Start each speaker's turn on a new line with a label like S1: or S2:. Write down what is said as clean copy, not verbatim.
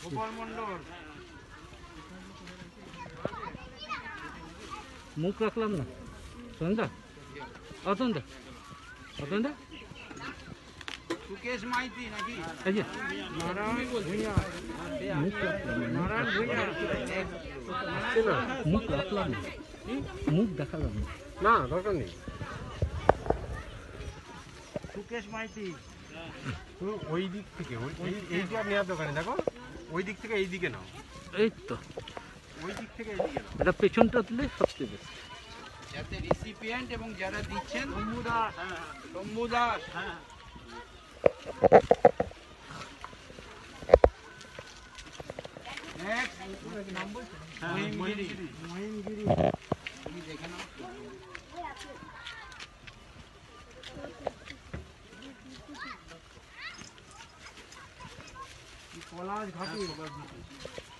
S1: গোপাল মন্ডল।
S2: মুখ রাখলাম না। সন্ধ্যা অতন্দা অতন্দা
S1: সুকেশ মাইতি নাকি?
S2: এই যে
S1: নারায়ণ ভূঁইয়া।
S2: মুখ রাখলাম না।
S1: নারায়ণ ভূঁইয়া।
S2: মুখ রাখলাম না। মুখ দেখালাম না।
S3: না দরকার নেই।
S1: সুকেশ মাইতি।
S3: তুমি ওই দিক থেকে এই যে আর নেওয়ার দোকানে দেখো, ওই দিক থেকে এই দিকে নাও,
S2: এই তো
S3: ওই দিক থেকে এই দিকে নাও।
S2: এটা পেছনটা দিলে সবচেয়ে বেশি।
S1: যাতে রিসিপিয়েন্ট এবং যারা দিচ্ছেন শম্ভু দাস। শম্ভু দাস। মহিমগিরি। মহিমগিরি। তুমি দেখে নাও। পলাশ ঘাটি।